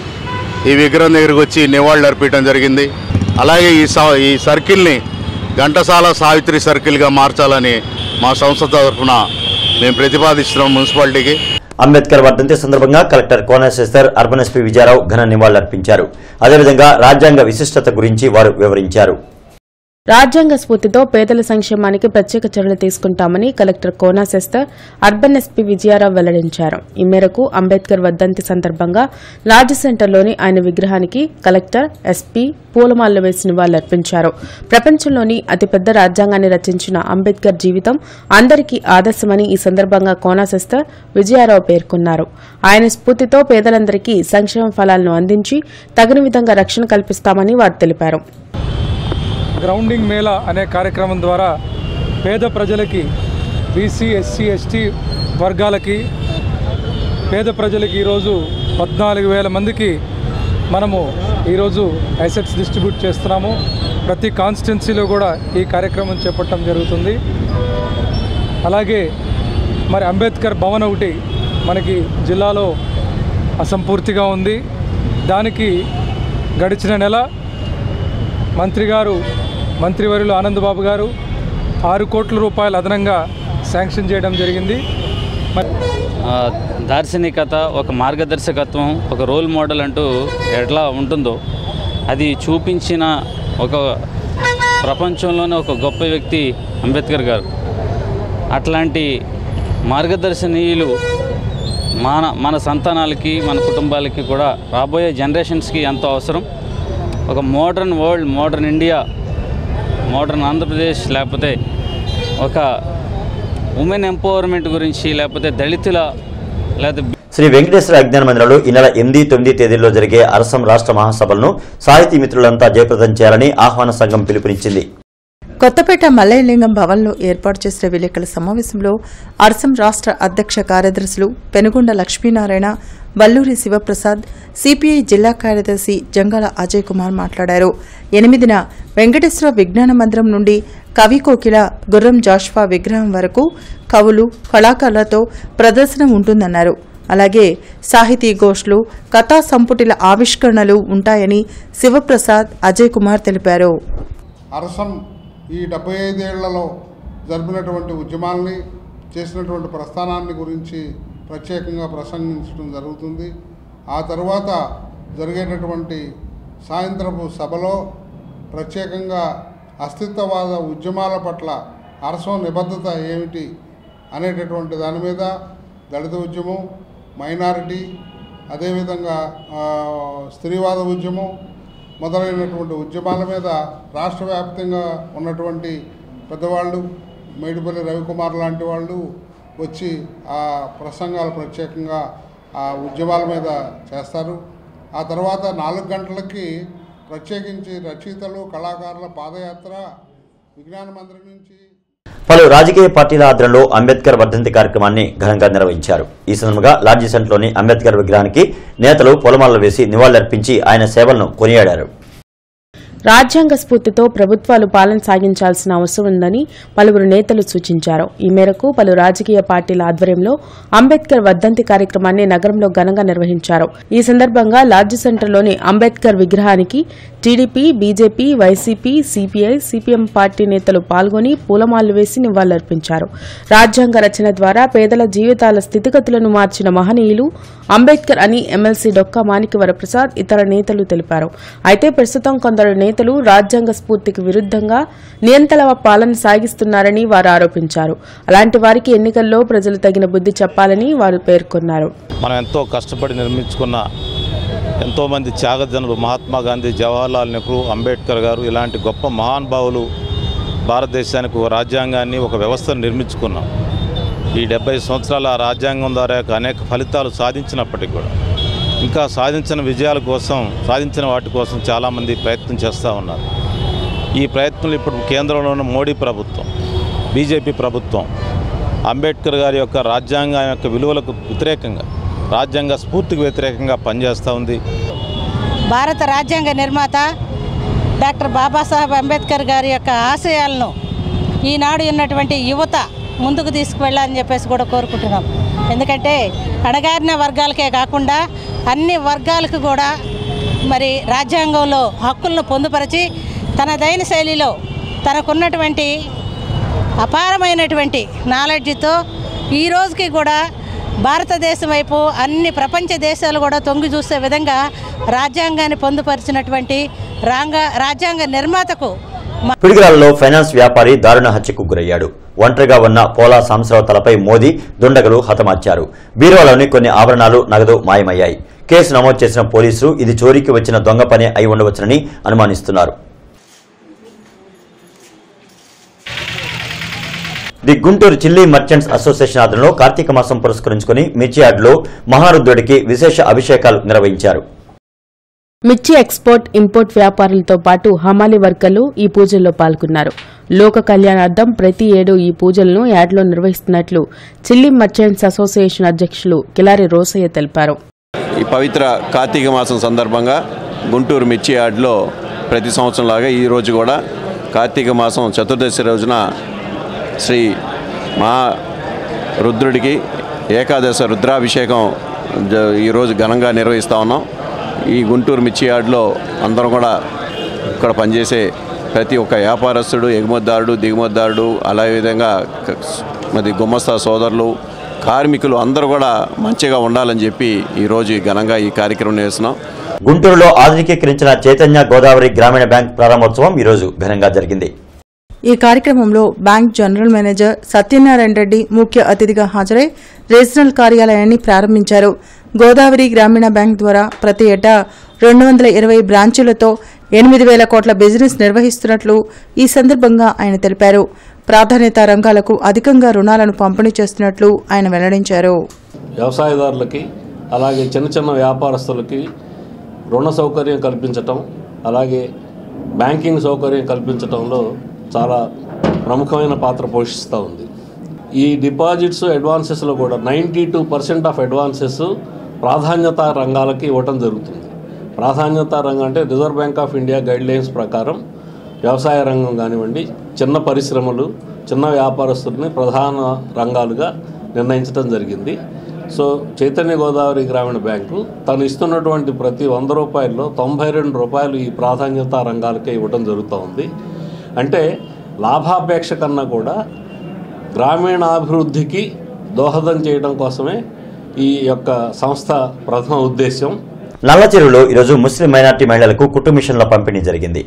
ఈ విగ్రహం దగ్గరికి వచ్చి నివాళులు అర్పించడం జరిగింది. అలాగే ఈ ఈ సర్కిల్ని ఘంటసాల సావిత్రి సర్కిల్గా మార్చాలని మా సంస్థ తరఫున మేము ప్రతిపాదిస్తున్నాం మున్సిపాలిటీకి. అంబేద్కర్ వర్ధంతి సందర్భంగా collector Konasekhar, urban SP Vijayarao ఘన నివాళులర్పించారు. అదేవిధంగా రాజ్యాంగ విశిష్టత గురించి వారు వివరించారు. రాజ్యాంగ స్ఫూర్తితో పేదల సంక్షేమానికి ప్రత్యేక చర్యలు తీసుకుంటామని collector Konasekhar, urban SP Vijayarao వెల్లడించారు. ఈ మేరకు అంబేద్కర్ వర్ధంతి సందర్భంగా లార్జ్ సెంటర్లోని ఆయన విగ్రహానికి కలెక్టర్, ఎస్పీ పూలమాలలు వేసి నివాళులర్పించారు. ప్రపంచంలోని అతిపెద్ద రాజ్యాంగాన్ని రచించిన అంబేద్కర్ జీవితం అందరికీ ఆదర్శమని ఈ సందర్భంగా కోనశేఖర్, విజయారావు పేర్కొన్నారు. ఆయన స్ఫూర్తితో పేదలందరికీ సంక్షేమ ఫలాలను అందించి తగిన విధంగా రక్షణ కల్పిస్తామని వారు తెలిపారు. గ్రౌండింగ్ మేళా అనే కార్యక్రమం ద్వారా పేద ప్రజలకి, బీసీ, ఎస్సీ, ఎస్టీ వర్గాలకి, పేద ప్రజలకి ఈరోజు పద్నాలుగు వేల మందికి మనము ఈరోజు అసెట్స్ డిస్ట్రిబ్యూట్ చేస్తున్నాము. ప్రతి కాన్స్టిట్యున్సీలో కూడా ఈ కార్యక్రమం చేపట్టడం జరుగుతుంది. అలాగే మరి అంబేద్కర్ భవన్ ఒకటి మనకి జిల్లాలో అసంపూర్తిగా ఉంది. దానికి గడిచిన నెల మంత్రి గారు, మంత్రివర్యులు ఆనందబాబు గారు ఆరు కోట్ల రూపాయలు అదనంగా శాంక్షన్ చేయడం జరిగింది. దార్శనికత, ఒక మార్గదర్శకత్వం, ఒక రోల్ మోడల్ అంటూ ఎట్లా ఉంటుందో అది చూపించిన ఒక ప్రపంచంలోనే ఒక గొప్ప వ్యక్తి అంబేద్కర్ గారు. అట్లాంటి మార్గదర్శనీయులు మన మన సంతానాలకి, మన కుటుంబాలకి కూడా, రాబోయే జనరేషన్స్కి ఎంతో అవసరం. ఒక modern world, modern India, modern Andhra Pradesh, లేకపోతే ఒక ఉమెన్ ఎంపవర్మెంట్ గురించి, లేకపోతే దళితుల లేకపోతే శ్రీ వెంకటేశ్వర అజ్ఞాన మందిరంలో ఈ నెల ఎనిమిది తొమ్మిది తేదీల్లో జరిగే అరసం రాష్ట్ర మహాసభలను సాహితీ మిత్రులంతా జయప్రదం చేయాలని ఆహ్వాన సంఘం పిలుపునిచ్చింది. కొత్తపేట మల్లయ్యలింగం భవన్లో ఏర్పాటు చేసిన విలేకరుల సమావేశంలో అర్సం రాష్ట్ర అధ్యక్ష కార్యదర్శులు పెనుగొండ లక్ష్మీనారాయణ, వల్లూరి శివప్రసాద్, సిపిఐ జిల్లా కార్యదర్శి జంగాల అజయ్ కుమార్ మాట్లాడారు. ఎనిమిదిన వెంకటేశ్వర విజ్ఞాన మందిరం నుండి కవి కోకిల గుర్రం జాష్వా విగ్రహం వరకు కవులు, కళాకారులతో ప్రదర్శన ఉంటుందన్నారు. అలాగే సాహితీ గోష్ఠులు, కథా సంపుటిల ఆవిష్కరణలు ఉంటాయని శివప్రసాద్, అజయ్ కుమార్ తెలిపారు. అరసం ఈ డెబ్బై ఐదేళ్లలో జరిపినటువంటి ఉద్యమాల్ని, చేసినటువంటి ప్రస్థానాన్ని గురించి ప్రత్యేకంగా ప్రసంగించడం జరుగుతుంది. ఆ తర్వాత జరిగేటటువంటి సాయంత్రపు సభలో ప్రత్యేకంగా అస్తిత్వవాద ఉద్యమాల పట్ల అరసం నిబద్ధత ఏమిటి అనేటటువంటి దాని మీద, దళిత ఉద్యమం, మైనారిటీ, అదేవిధంగా స్త్రీవాద ఉద్యమం మొదలైనటువంటి ఉద్యమాల మీద రాష్ట్ర వ్యాప్తంగా ఉన్నటువంటి పెద్దవాళ్ళు, మేడిపల్లి రవికుమార్ లాంటి వాళ్ళు వచ్చి ఆ ప్రసంగాలు ప్రత్యేకంగా ఆ ఉద్యమాల మీద చేస్తారు. ఆ తర్వాత నాలుగు గంటలకి ప్రత్యేకించి రచయితలు, కళాకారుల పాదయాత్ర విజ్ఞాన మందిరం నుంచి. పలు రాజకీయ పార్టీల ఆధ్వర్యంలో అంబేద్కర్ వర్ధంతి కార్యక్రమాన్ని ఘనంగా నిర్వహించారు. ఈ సందర్భంగా లాడ్జీ సెంటర్లోని అంబేద్కర్ విగ్రహానికి నేతలు పూలమాలలు వేసి నివాళులర్పించి ఆయన సేవలను కొనియాడారు. రాజ్యాంగ స్ఫూర్తితో ప్రభుత్వాలు పాలన సాగించాల్సిన అవసరం ఉందని పలువురు నేతలు సూచించారు. ఈ మేరకు పలు రాజకీయ పార్టీల ఆధ్వర్యంలో అంబేద్కర్ వర్ధంతి కార్యక్రమాన్ని నగరంలో ఘనంగా నిర్వహించారు. ఈ సందర్భంగా లాడ్జీ సెంటర్లోని అంబేద్కర్ విగ్రహానికి TDP, BJP, YCP, CPI, CPM party నేతలు పాల్గొని పూలమాలలు వేసి నివాళులర్పించారు. రాజ్యాంగ రచన ద్వారా పేదల జీవితాల స్థితిగతులను మార్చిన మహనీయులు అంబేద్కర్ అని ఎమ్మెల్సీ డొక్కా మాణిక్య వరప్రసాద్, ఇతర నేతలు తెలిపారు. అయితే ప్రస్తుతం కొందరు నేతలు రాజ్యాంగ స్ఫూర్తికి విరుద్ధంగా నియంతల పాలన సాగిస్తున్నారని వారు ఆరోపించారు. అలాంటి వారికి ఎన్నికల్లో ప్రజలు తగిన బుద్ధి చెప్పాలని వారు పేర్కొన్నారు. మనం ఎంతో కష్టపడి నిర్మించుకున్న ఎంతోమంది త్యాగజనులు, మహాత్మా గాంధీ, జవహర్లాల్ నెహ్రూ, అంబేద్కర్ గారు ఇలాంటి గొప్ప మహానుభావులు భారతదేశానికి ఒక రాజ్యాంగాన్ని, ఒక వ్యవస్థను నిర్మించుకున్నాం. ఈ డెబ్బై సంవత్సరాల రాజ్యాంగం ద్వారా అనేక ఫలితాలు సాధించినప్పటికీ కూడా ఇంకా సాధించిన విజయాల కోసం, సాధించిన వాటి కోసం చాలామంది ప్రయత్నం చేస్తూ ఉన్నారు. ఈ ప్రయత్నాలు ఇప్పుడు కేంద్రంలోని మోడీ ప్రభుత్వం, బీజేపీ ప్రభుత్వం అంబేద్కర్ గారి యొక్క రాజ్యాంగం యొక్క విలువలకు వ్యతిరేకంగా, రాజ్యాంగ స్ఫూర్తికి వ్యతిరేకంగా పనిచేస్తూ ఉంది. భారత రాజ్యాంగ నిర్మాత డాక్టర్ బాబాసాహెబ్ అంబేద్కర్ గారి యొక్క ఆశయాలను ఈనాడు ఉన్నటువంటి యువత ముందుకు తీసుకువెళ్ళాలని చెప్పేసి కూడా కోరుకుంటున్నాం. ఎందుకంటే అణగారిన వర్గాలకే కాకుండా అన్ని వర్గాలకు కూడా మరి రాజ్యాంగంలో హక్కులను పొందుపరిచి తనదైన శైలిలో తనకున్నటువంటి అపారమైనటువంటి నాలెడ్జ్తో ఈ రోజుకి కూడా భారతదేశం వైపు అన్ని ప్రపంచ దేశాలు కూడా తొంగి చూసే విధంగా రాజ్యాంగాన్ని పొందుపరిచినటువంటి రాజ్యాంగ నిర్మాతకు. పిడిగిరాలలో ఫైనాన్స్ వ్యాపారి దారుణ హత్యకు గురయ్యాడు. ఒంటరిగా ఉన్న పోలా సాంబశివరావు తలపై మోదీ దుండగులు హతమార్చారు. బీరువాలోని కొన్ని ఆభరణాలు, నగదు మాయమయ్యాయి. కేసు నమోదు చేసిన పోలీసులు ఇది చోరీకి వచ్చిన దొంగ పని అయి ఉండవచ్చునని అనుమానిస్తున్నారు. The Guntur chilli merchants association ఆధ్వర్యంలో కార్తీక మాసం పురస్కరించుకుని మిర్చియాడ్లో మహారుద్రుడికి విశేష అభిషేకాలు నిర్వహించారు. మిర్చి ఎక్స్పోర్ట్, ఇంపోర్ట్ వ్యాపారులతో పాటు హమాలీ వర్కర్లు ఈ పూజల్లో పాల్గొన్నారు. లోక కళ్యాణార్థం ప్రతి ఏడు ఈ పూజలను యాడ్లో నిర్వహిస్తున్నట్లు చిల్లీ మర్చెంట్స్ అసోసియేషన్ అధ్యక్షులు కిలారి రోసయ్య తెలిపారు. ఈ పవిత్ర కార్తీక మాసం సందర్భంగా గుంటూరు మిర్చి యార్డ్లో ప్రతి సంవత్సరం లాగా ఈరోజు కూడా కార్తీక మాసం చతుర్దశి రోజున శ్రీ మహా రుద్రుడికి ఏకాదశ రుద్రాభిషేకం ఈరోజు ఘనంగా నిర్వహిస్తూ ఉన్నాం. ఈ గుంటూరు మిర్చి యార్డ్లో అందరం కూడా ఇక్కడ పనిచేసే ప్రతి ఒక్క వ్యాపారస్తుడు, ఎగుమతిదారుడు, దిగుమతిదారుడు, అలాగే విధంగా మరి గుమస్తా సోదరులు, కార్మికులు అందరూ కూడా మంచిగా ఉండాలని చెప్పి ఈరోజు ఘనంగా ఈ కార్యక్రమం చేస్తున్నాం. గుంటూరులో ఆధునికీకరించిన చైతన్య గోదావరి గ్రామీణ బ్యాంక్ ప్రారంభోత్సవం ఈరోజు ఘనంగా జరిగింది. ఈ కార్యక్రమంలో bank general manager Satyanarayana Reddy ముఖ్య అతిథిగా హాజరై రీజనల్ కార్యాలయాన్ని ప్రారంభించారు. గోదావరి గ్రామీణ బ్యాంక్ ద్వారా ప్రతి ఏటా రెండు వందల ఇరవై బ్రాంచులతో ఎనిమిది వేల కోట్ల బిజినెస్ నిర్వహిస్తున్నట్లు ఈ సందర్భంగా ఆయన తెలిపారు. ప్రాధాన్యత రంగాలకు అధికంగా రుణాలను పంపిణీ చేస్తున్నట్లు ఆయన వెల్లడించారు. వ్యవసాయదారులకి అలాగే చిన్న చిన్న వ్యాపారస్తులకి రుణ సౌకర్యం కల్పించటం, అలాగే బ్యాంకింగ్ సౌకర్యం కల్పించటంలో చాలా ప్రముఖమైన పాత్ర పోషిస్తూ ఉంది. ఈ డిపాజిట్స్ అడ్వాన్సెస్లో కూడా ninety two percent of advances ప్రాధాన్యత రంగాలకి ఇవ్వటం జరుగుతుంది. ప్రాధాన్యత రంగం అంటే reserve bank of India guidelines ప్రకారం వ్యవసాయ రంగం కానివ్వండి, చిన్న పరిశ్రమలు, చిన్న వ్యాపారస్తుల్ని ప్రధాన రంగాలుగా నిర్ణయించడం జరిగింది. సో చైతన్య గోదావరి గ్రామీణ బ్యాంకు తను ఇస్తున్నటువంటి ప్రతి వంద రూపాయల్లో తొంభై రెండు రూపాయలు ఈ ప్రాధాన్యత రంగాలకే ఇవ్వడం జరుగుతూ ఉంది. అంటే లాభాపేక్ష కన్నా కూడా గ్రామీణాభివృద్ధికి దోహదం చేయడం కోసమే ఈ యొక్క సంస్థ ప్రథమ ఉద్దేశం. నల్లచెరువులో ఈరోజు ముస్లిం మైనార్టీ మహిళలకు కుట్టు మిషన్ల పంపిణీ జరిగింది.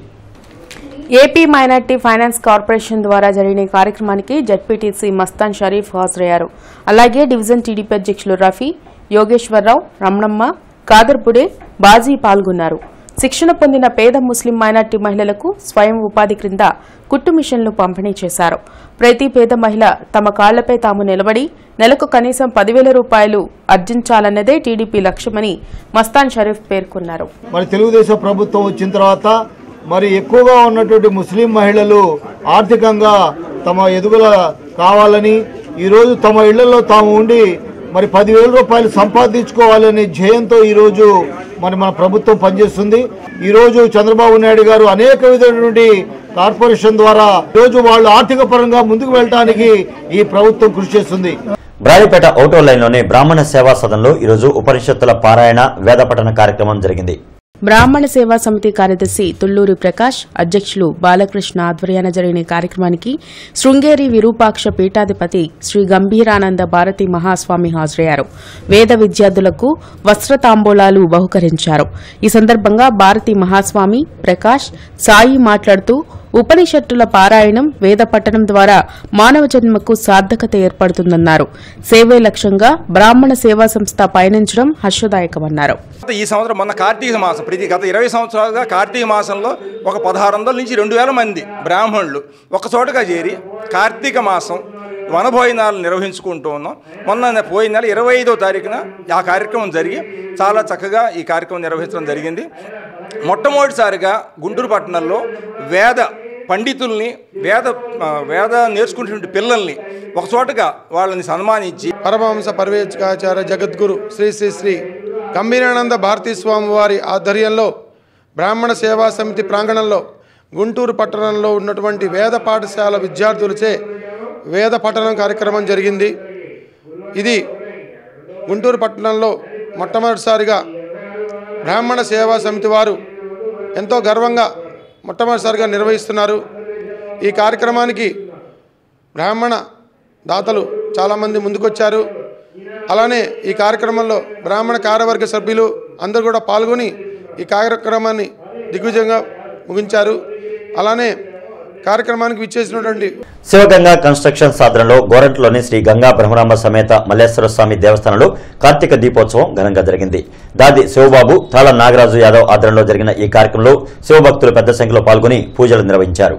ఏపీ మైనార్టీ ఫైనాన్స్ కార్పొరేషన్ ద్వారా జరిగిన కార్యక్రమానికి జడ్పీటీసీ మస్తాన్ షరీఫ్ హాజరయ్యారు. అలాగే డివిజన్ టీడీపీ అధ్యక్షులు రఫీ, యోగేశ్వరరావు, రమణమ్మ, కాదర్పుడే, బాజీ పాల్గొన్నారు. శిక్షణ పొందిన పేద ముస్లిం మైనార్టీ మహిళలకు స్వయం ఉపాధి క్రింద కుట్టు మిషన్లు పంపిణీ చేశారు. ప్రతి పేద మహిళ తమ కాళ్లపై తాము నిలబడి నెలకు కనీసం పదివేల రూపాయలు ఆర్జించాలన్నదే టీడీపీ లక్ష్యమని మస్తాన్ షరీఫ్ పేర్కొన్నారు. మరి తెలుగుదేశం ప్రభుత్వం వచ్చిన తర్వాత మరి ఎక్కువగా ఉన్నటువంటి ముస్లిం మహిళలు ఆర్థికంగా తమ ఎదుగుదల కావాలని, ఈరోజు తమ ఇళ్లలో తాము ఉండి మరి పదివేల రూపాయలు సంపాదించుకోవాలనే ధ్యేయంతో ఈరోజు మరి మన ప్రభుత్వం పనిచేస్తుంది. ఈరోజు చంద్రబాబు నాయుడు గారు అనేక విధమైనటువంటి కార్పొరేషన్ ద్వారా ఈరోజు వాళ్ళు ఆర్థిక పరంగా ముందుకు వెళ్ళడానికి ఈ ప్రభుత్వం కృషి చేస్తుంది. బ్రాడీపేట ఔటో లైన్లోని బ్రాహ్మణ సేవా సదన్లో ఈరోజు ఉపనిషత్తుల పారాయణ వేద పఠన కార్యక్రమం జరిగింది. బ్రాహ్మణ సేవా సమితి కార్యదర్శి తుళ్లూరి ప్రకాష్, అధ్యక్షులు బాలకృష్ణ ఆధ్వర్యాన జరిగిన కార్యక్రమానికి శృంగేరి విరూపాక్ష పీఠాధిపతి శ్రీ గంభీరానంద భారతి మహాస్వామి హాజరయ్యారు. వేద విద్యార్థులకు వస్త్రతాంబూలాలు బహుకరించారు. ఈ సందర్భంగా భారతి మహాస్వామి, ప్రకాష్, సాయి మాట్లాడుతూ ఉపనిషత్తుల పారాయణం, వేద పఠనం ద్వారా మానవ జన్మకు సార్థకత ఏర్పడుతుందన్నారు. సేవే లక్ష్యంగా బ్రాహ్మణ సేవా సంస్థ పయనించడం హర్షదాయకమన్నారు. ఈ సంవత్సరం మొన్న కార్తీక మాసం, ప్రతి గత ఇరవై సంవత్సరాలుగా కార్తీక మాసంలో ఒక పదహారు వందల నుంచి రెండు వేల మంది బ్రాహ్మణులు ఒక చోటగా చేరి కార్తీక మాసం వనభోజనాలు నిర్వహించుకుంటూ ఉన్నాం. మొన్న పోయిన నెల ఇరవై ఐదో తారీఖున ఆ కార్యక్రమం జరిగి చాలా చక్కగా ఈ కార్యక్రమం నిర్వహించడం జరిగింది. మొట్టమొదటిసారిగా గుంటూరు పట్టణంలో వేద పండితుల్ని, వేద వేద నేర్చుకుంటున్న పిల్లల్ని ఒక చోటగా వాళ్ళని సన్మానించి పరమహంస పర్యవేక్షకాచార్య జగద్గురు శ్రీ శ్రీ శ్రీ గంభీరానంద భారతీ స్వామి వారి ఆధ్వర్యంలో బ్రాహ్మణ సేవా సమితి ప్రాంగణంలో గుంటూరు పట్టణంలో ఉన్నటువంటి వేద పాఠశాల విద్యార్థులచే వేద పఠనం కార్యక్రమం జరిగింది. ఇది గుంటూరు పట్టణంలో మొట్టమొదటిసారిగా బ్రాహ్మణ సేవా సమితి వారు ఎంతో గర్వంగా మొట్టమొదటిసారిగా నిర్వహిస్తున్నారు. ఈ కార్యక్రమానికి బ్రాహ్మణ దాతలు చాలామంది ముందుకొచ్చారు. అలానే ఈ కార్యక్రమంలో బ్రాహ్మణ కార్యవర్గ సభ్యులు అందరూ కూడా పాల్గొని ఈ కార్యక్రమాన్ని దిగ్విజయంగా ముగించారు. అలానే కార్యక్రమానికి విచ్చేసినటువంటి శివగంగా కన్స్ట్రక్షన్స్ ఆధ్వర్యంలో గోరంట్లోని శ్రీ గంగా బ్రహ్మరాంబ సమేత మల్లేశ్వర స్వామి దేవస్థానంలో కార్తీక దీపోత్సవం ఘనంగా జరిగింది. దాది శివబాబు, తాళ నాగరాజు యాదవ్ ఆధ్వర్యంలో జరిగిన ఈ కార్యక్రమంలో శివభక్తులు పెద్ద సంఖ్యలో పాల్గొని పూజలు నిర్వహించారు.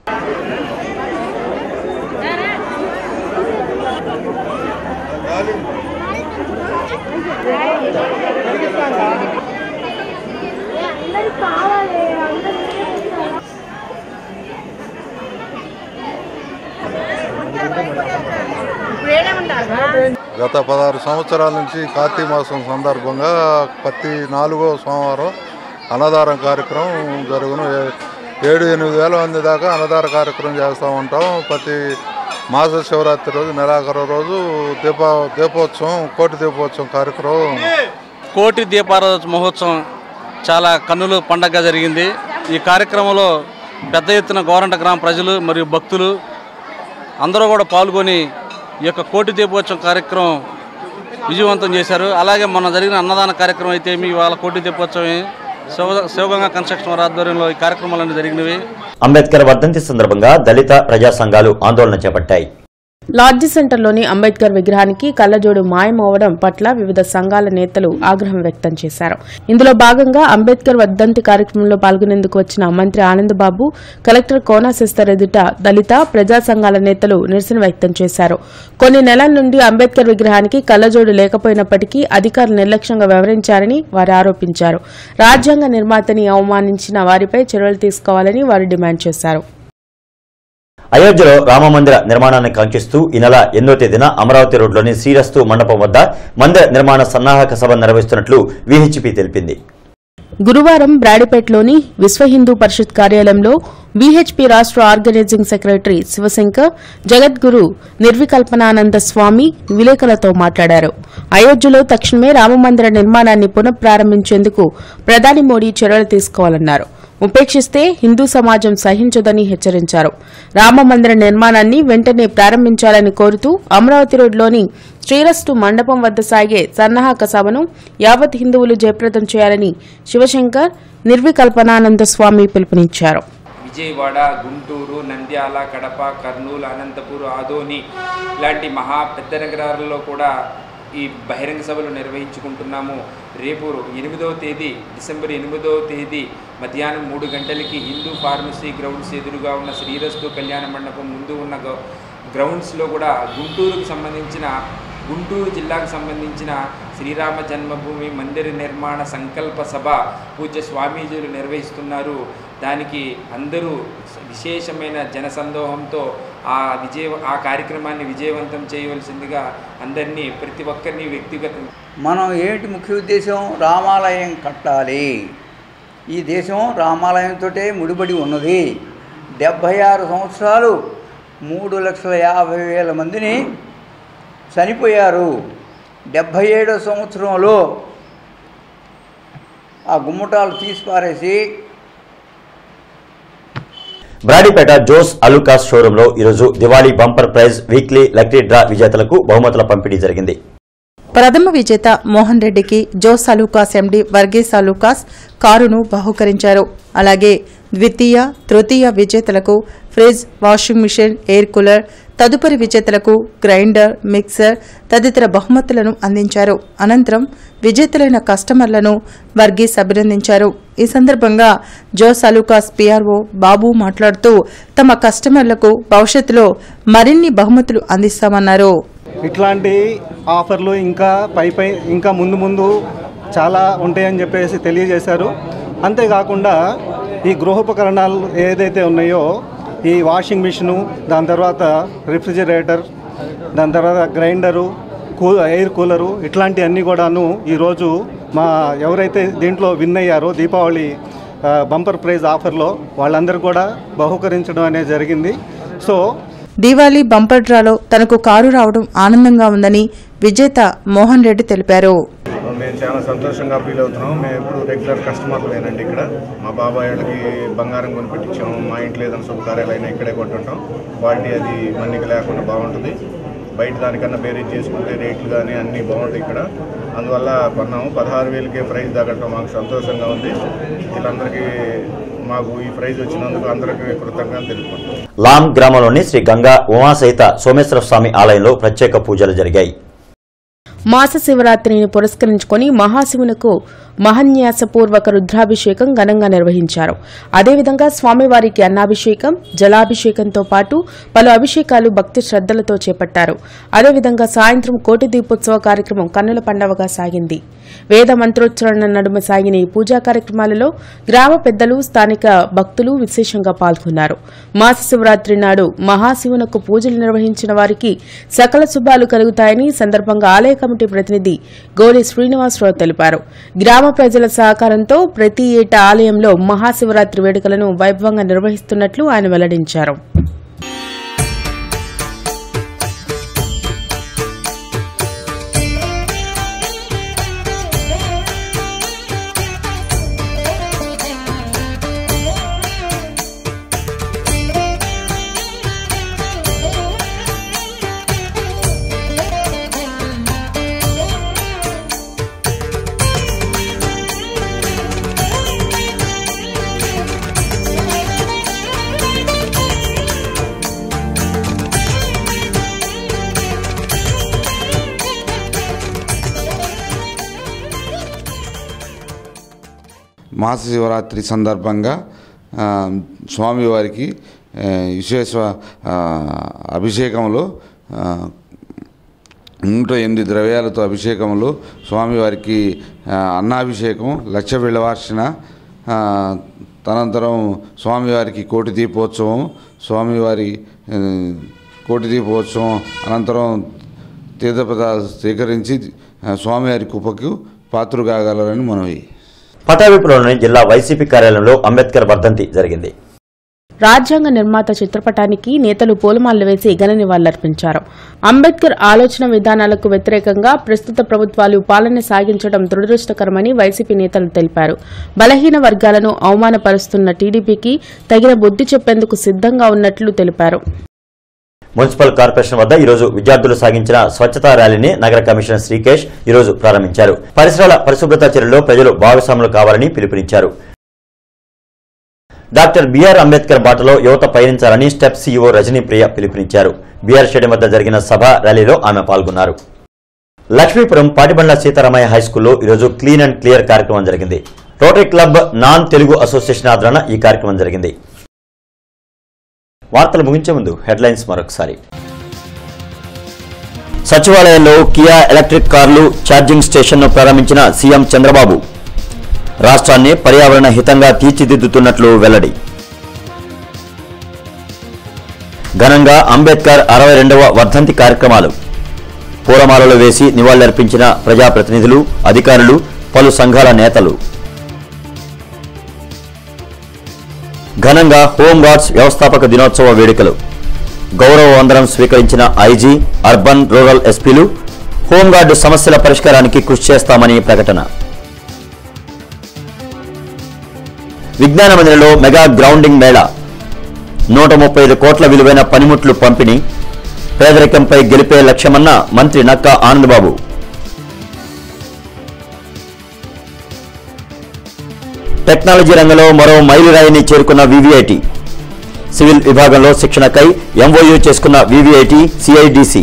గత పదహారు సంవత్సరాల నుంచి కార్తీక మాసం సందర్భంగా ప్రతి నాలుగో సోమవారం అన్నదానం కార్యక్రమం జరుగును. ఏడు ఎనిమిది వేల మంది దాకా అన్నదాన కార్యక్రమం చేస్తూ ఉంటాం. ప్రతి మాస శివరాత్రి రోజు, నెలాఖరు రోజు దీప దీపోత్సవం కోటి దీపోత్సవం కార్యక్రమం. కోటి దీపారాధన మహోత్సవం చాలా కన్నుల పండగగా జరిగింది. ఈ కార్యక్రమంలో పెద్ద ఎత్తున గోరంట గ్రామ ప్రజలు మరియు భక్తులు అందరూ కూడా పాల్గొని ఈ యొక్క కోటి దీపోత్సవం కార్యక్రమం విజయవంతం చేశారు. అలాగే మొన్న జరిగిన అన్నదాన కార్యక్రమం అయితే మీ వాళ్ళ కోటి దీపోత్సవం శివ శివగంగా కన్స్ట్రక్షన్ ఆధ్వర్యంలో ఈ కార్యక్రమాలన్నీ జరిగినవి. అంబేద్కర్ వర్ధంతి సందర్భంగా దళిత ప్రజా సంఘాలు ఆందోళన చేపట్టాయి. లాడ్జి సెంటర్లోని అంబేద్కర్ విగ్రహానికి కళ్లజోడు మాయమవడం పట్ల వివిధ సంఘాల నేతలు ఆగ్రహం వ్యక్తం చేశారు. ఇందులో భాగంగా అంబేద్కర్ వర్ధంతి కార్యక్రమంలో పాల్గొనేందుకు వచ్చిన మంత్రి ఆనందబాబు, కలెక్టర్ కోన సిస్టర్ ఎదుట దళిత ప్రజా సంఘాల నేతలు నిరసన వ్యక్తం చేశారు. కొన్ని నెలల నుండి అంబేద్కర్ విగ్రహానికి కళ్లజోడు లేకపోయినప్పటికీ అధికారులు నిర్లక్ష్యంగా వ్యవహరించారని వారు ఆరోపించారు. రాజ్యాంగ నిర్మాతని అవమానించిన వారిపై చర్యలు తీసుకోవాలని వారు డిమాండ్ చేశారు. అయోధ్యలో రామమందిర నిర్మాణాన్ని కాంక్షిస్తూ ఈ నెల ఎనిమిదో తేదీన అమరావతి రోడ్లోని శ్రీరస్తు మండపం వద్ద మందిర నిర్మాణ సన్నాహక సభ నిర్వహిస్తున్నట్లు వీహెచ్పీ తెలిపింది. గురువారం బ్రాడిపేటలోని విశ్వ హిందూ పరిషత్ కార్యాలయంలో వీహెచ్పీ రాష్ట్ర ఆర్గనైజింగ్ సెక్రటరీ శివశంకర్, జగద్గురు నిర్వికల్పనానంద స్వామి విలేకరులతో మాట్లాడారు. అయోధ్యలో తక్షణమే రామమందిర నిర్మాణాన్ని పునఃప్రారంభించేందుకు ప్రధాని మోడీ చర్యలు తీసుకోవాలన్నారు. ఉపేక్షిస్తే హిందూ సమాజం సహించదని హెచ్చరించారు. రామమందిర నిర్మాణాన్ని వెంటనే ప్రారంభించాలని కోరుతూ అమరావతి రోడ్లోని శ్రీరస్తు మండపం వద్ద సాగే సన్నాహక సభను యావత్ హిందువులు జయప్రదం చేయాలని శివశంకర్, నిర్వికల్పనానంద స్వామి పిలుపునిచ్చారు. విజయవాడ, గుంటూరు, నంద్యాల, కడప, కర్నూలు, అనంతపూర్, ఆదోని ఇలాంటి మహా పెద్ద నగరాలలో కూడా ఈ బహిరంగ సభలు నిర్వహించుకుంటున్నాము. రేపు ఎనిమిదవ తేదీ డిసెంబర్ ఎనిమిదవ తేదీ మధ్యాహ్నం మూడు గంటలకి హిందూ ఫార్మసీ గ్రౌండ్స్ ఎదురుగా ఉన్న శ్రీరస్తు కళ్యాణ మండపం ముందు ఉన్న గ్రౌండ్స్లో కూడా గుంటూరుకు సంబంధించిన గుంటూరు జిల్లాకు సంబంధించిన శ్రీరామ జన్మభూమి మందిర నిర్మాణ సంకల్ప సభ పూజ్య స్వామీజీలు నిర్వహిస్తున్నారు. దానికి అందరూ విశేషమైన జనసందోహంతో ఆ విజయ ఆ కార్యక్రమాన్ని విజయవంతం చేయవలసిందిగా అందరినీ ప్రతి ఒక్కరిని వ్యక్తిగతం మనం ఏంటి ముఖ్య ఉద్దేశం, రామాలయం కట్టాలి. ఈ దేశం రామాలయంతో ముడిపడి ఉన్నది. డెబ్భై ఆరు సంవత్సరాలు మూడు లక్షల యాభై వేల మందిని చనిపోయారు. డెబ్భై ఏడో సంవత్సరంలో ఆ గుమ్మటాలు తీసిపారేసి బ్రాడీపేట జోస్ అలుకాస్ షోరూంలో ఈరోజు Diwali bumper prize weekly lucky draw విజేతలకు బహుమతుల పంపిణీ జరిగింది. ప్రథమ విజేత మోహన్ రెడ్డికి జోస్ అలూకాస్ ఎండీ వర్గీస్ అలూకాస్ కారును బహుకరించారు. అలాగే ద్వితీయ, తృతీయ విజేతలకు fridge, washing machine, air cooler, తదుపరి విజేతలకు గ్రైండర్, మిక్సర్ తదితర బహుమతులను అందించారు. అనంతరం విజేతలైన కస్టమర్లను వర్గీస్ అభినందించారు. ఈ సందర్భంగా జోస్ అలూకాస్ పీఆర్ఓ బాబు మాట్లాడుతూ తమ కస్టమర్లకు భవిష్యత్తులో మరిన్ని బహుమతులు అందిస్తామన్నారు. ఇట్లాంటి ఆఫర్లు ఇంకా పై పై ఇంకా ముందు ముందు చాలా ఉంటాయని చెప్పేసి తెలియజేశారు. అంతేకాకుండా ఈ గృహోపకరణాలు ఏదైతే ఉన్నాయో ఈ వాషింగ్ మిషను, దాని తర్వాత రిఫ్రిజిరేటర్, దాని తర్వాత గ్రైండరు, కూ ఎయిర్ కూలరు ఇట్లాంటివన్నీ కూడాను ఈరోజు మా ఎవరైతే దీంట్లో విన్ అయ్యారో దీపావళి బంపర్ ప్రైజ్ ఆఫర్లో వాళ్ళందరూ కూడా బహుకరించడం అనేది జరిగింది. సో దీవాళీ బంపర్ డ్రాలో తనకు కారు రావడం ఆనందంగా ఉందని విజేత మోహన్ రెడ్డి తెలిపారు. మేము చాలా సంతోషంగా ఫీల్ అవుతున్నాం. మేము ఎప్పుడు రెగ్యులర్ కస్టమర్లేనండి. ఇక్కడ మా బాబాయ్ వాళ్ళకి బంగారం కొనిపెట్టించాము. మా ఇంట్లో ఏదైనా శుభకార్యాలైనా ఇక్కడే కొంటుంటాం. క్వాలిటీ అది మన్నిక లేకుండా బాగుంటుంది. బయట దానికన్నా బేరేజ్ చేసుకుంటే రేట్లు కానీ అన్నీ బాగుంటాయి ఇక్కడ. అందువల్ల కొన్నాము. పదహారు వేలకే ప్రైజ్ తగ్గటం మాకు సంతోషంగా ఉంది. వీళ్ళందరికీ మాకు ఈ ప్రైజ్ వచ్చినందుకు అందరికీ కృతజ్ఞతలు తెలుపుకుంటాం. లాం గ్రామంలోని శ్రీ గంగా ఉమాసహిత సోమేశ్వర స్వామి ఆలయంలో ప్రత్యేక పూజలు జరిగాయి. మాస శివరాత్రిని పురస్కరించుకుని మహాశివునకు మహన్యాసపూర్వక రుద్రాభిషేకం ఘనంగా నిర్వహించారు. అదేవిధంగా స్వామివారికి అన్నాభిషేకం, జలాభిషేకంతో పాటు పలు అభిషేకాలు భక్తి శ్రద్దలతో చేపట్టారు. అదేవిధంగా సాయంత్రం కోటి దీపోత్సవ కార్యక్రమం కన్నుల పండవగా సాగింది. వేద మంత్రోచ్చరణ నడుమ సాగిన ఈ పూజా కార్యక్రమాలలో గ్రామ పెద్దలు, స్థానిక భక్తులు విశేషంగా పాల్గొన్నారు. మాస శివరాత్రి నాడు మహాశివునకు పూజలు నిర్వహించిన వారికి సకల శుభాలు కలుగుతాయని సందర్భంగా ఆలయ కమిటీ ప్రతినిధి గోలి శ్రీనివాసరావు తెలిపారు. గ్రామ ప్రజల సహకారంతో ప్రతి ఏటా ఆలయంలో మహాశివరాత్రి వేడుకలను వైభవంగా నిర్వహిస్తున్నట్లు ఆయన వెల్లడించారు. మహాశివరాత్రి సందర్భంగా ఆ, స్వామివారికి ఆ, విశేష ఆ, అభిషేకంలో ఆ, నూట ఎనిమిది ద్రవ్యాలతో అభిషేకంలో స్వామివారికి ఆ, అన్నాభిషేకం లక్ష విళవార్చన, ఆ, తనంతరం స్వామివారికి కోటి దీపోత్సవం, స్వామివారి ఆ, కోటి దీపోత్సవం అనంతరం తీర్థపదాలు స్వీకరించి ఆ, స్వామివారి కృపకు పాత్రులు కాగలరని మనవి. పటాభిపురంలోని జిల్లా వైసీపీ కార్యాలయంలో అంబేద్కర్ వర్ధంతి జరిగింది. రాజ్యాంగ నిర్మాత చిత్రపటానికి నేతలు పూలమాలలు వేసి ఘన నివాళులర్పించారు. అంబేద్కర్ ఆలోచన విధానాలకు వ్యతిరేకంగా ప్రస్తుత ప్రభుత్వాలు పాలన సాగించడం దురదృష్టకరమని వైసీపీ నేతలు తెలిపారు. బలహీన వర్గాలను అవమానపరుస్తున్న టీడీపీకి తగిన బుద్ధి చెప్పేందుకు సిద్దంగా ఉన్నట్లు తెలిపారు. మున్సిపల్ కార్పొరేషన్ వద్ద ఈరోజు విద్యార్థులు సాగించిన స్వచ్ఛతా ర్యాలీని నగర కమిషనర్ శ్రీకేష్ ఈరోజు ప్రారంభించారు. పరిసరాల పరిశుభ్రత చర్యల్లో ప్రజలు భాగస్వాములు కావాలని పిలుపునిచ్చారు. డాక్టర్ బిఆర్ అంబేద్కర్ బాటలో యువత పయనించాలని స్టెప్ సీఈఓ రజనీప్రియ పిలుపునిచ్చారు. బీఆర్ స్టేడియం వద్ద జరిగిన సభ ర్యాలీలో ఆమె పాల్గొన్నారు. లక్ష్మీపురం పాటిబండ్ల సీతారామయ్య హైస్కూల్లో ఈరోజు క్లీన్ అండ్ క్లియర్ కార్యక్రమం జరిగింది. Rotary club non Telugu association ఆధ్వర్యాన ఈ కార్యక్రమం జరిగింది. వార్తలు ముగించే ముందు హెడ్లైన్స్ మరొకసారి. సచివాలయంలో కియా ఎలక్ట్రిక్ కార్లు ఛార్జింగ్ స్టేషన్ను ప్రారంభించిన సీఎం చంద్రబాబు. రాష్ట్రాన్ని పర్యావరణ హితంగా తీర్చిదిద్దుతున్నట్లు వెల్లడి. ఘనంగా అంబేద్కర్ అరవై రెండవ వర్ధంతి కార్యక్రమాలు. పూలమాలలు వేసి నివాళులర్పించిన ప్రజాప్రతినిధులు, అధికారులు, పలు సంఘాల నేతలు. ఘనంగా హోంగార్డ్స్ వ్యవస్థాపక దినోత్సవ వేడుకలు. గౌరవ వందనం స్వీకరించిన ఐజీ, అర్బన్ రూరల్ ఎస్పీలు. హోంగార్డు సమస్యల పరిష్కారానికి కృషి చేస్తామని ప్రకటన. విజ్ఞాన మందిరంలో మెగా గ్రౌండింగ్ మేళా. నూట ముప్పై ఐదు కోట్ల విలువైన పనిముట్లు పంపిణీ. పేదరికంపై గెలిపే లక్ష్యమన్న మంత్రి నక్కా ఆనందబాబు. టెక్నాలజీ రంగంలో మరో మైలురాయిని చేరుకున్న వీవీఐటీ. సివిల్ విభాగంలో శిక్షణకై ఎంఓయూ చేసుకున్న వీవీఐటీ సిఐడిసి.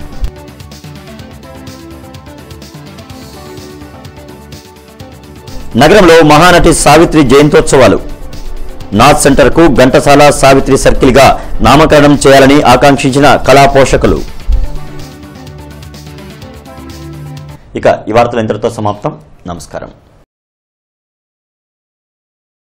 నగరంలో మహానటి సావిత్రి జయంతోత్సవాలు. నాథ్ సెంటర్కు ఘంటసాల సావిత్రి సర్కిల్గా నామకరణం చేయాలని ఆకాంక్షించిన కళా పోషకులు. ఇక ఈ వార్తలు ఇంతటితో సమాప్తం. నమస్కారం.